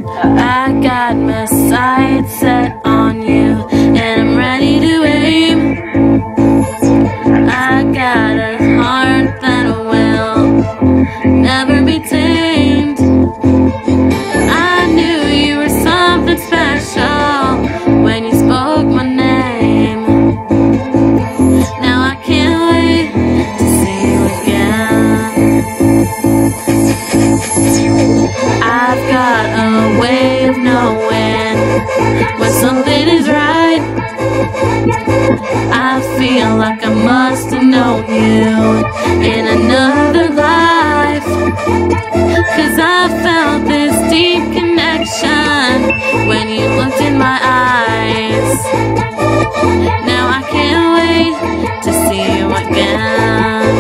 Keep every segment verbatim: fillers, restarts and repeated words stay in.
I got my sights set on you, and I'm ready to aim. I got a heart that will never be tamed. I knew you were something special when you spoke my name. Now I can't wait to see you again. I've got a way of knowing when something is right. I feel like I must have known you in another life, 'cause I felt this deep connection when you looked in my eyes. Now I can't wait to see you again.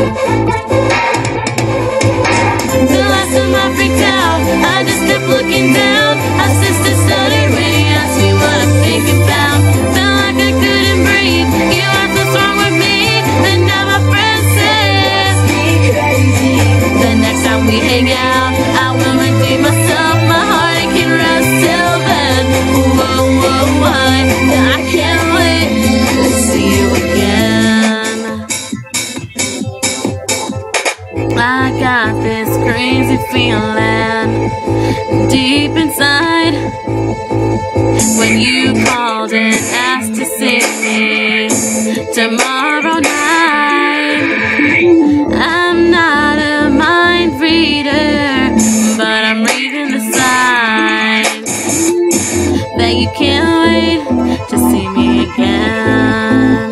The last time I freaked out, I just kept looking down. My sister started when he asked me what I'm thinking about. Felt like I couldn't breathe. You asked what's wrong with me, and now my friend says me crazy. The next time we hang out, I will redeem myself. My heart it can rest till then. Whoa, whoa, why? I can't wait to see you again. I got this crazy feeling deep inside when you called and asked to see me tomorrow night. I'm not a mind reader, but I'm reading the signs that you can't wait to see me again.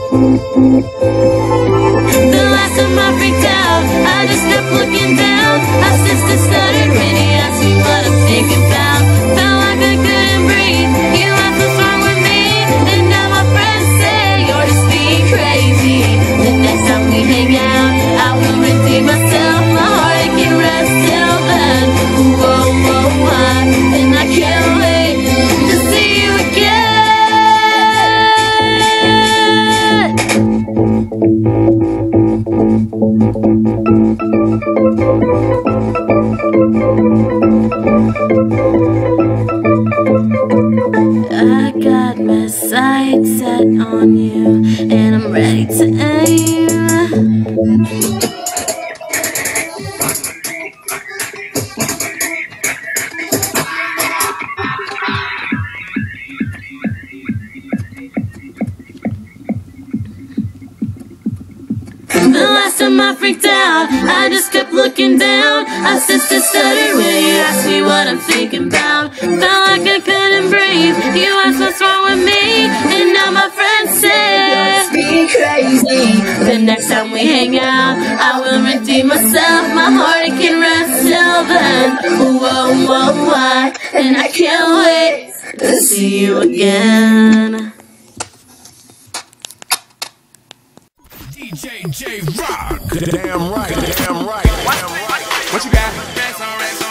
The last time I freaked out, I just kept looking down. My sister stuttered when he asked me what I'm thinking about. Felt like I couldn't breathe. You asked what's wrong with me, and now my friends say you're just being crazy. The next time we hang out, I will redeem myself. My heart it can rest till then. Whoa, whoa, why? And I can't wait to see you again. I got my sights set on you, and I'm ready to aim. The last time I freaked out, I just kept looking down. My sister stuttered when you asked me what I'm thinking about. Felt like I couldn't breathe. You asked what's wrong with me, and now my friends say you're being crazy. The next time we hang out, I will redeem myself. My heart it can rest till then. Whoa, whoa, why? And I can't wait to see you again. D J J Rock. Damn right, damn right, damn right. What you got?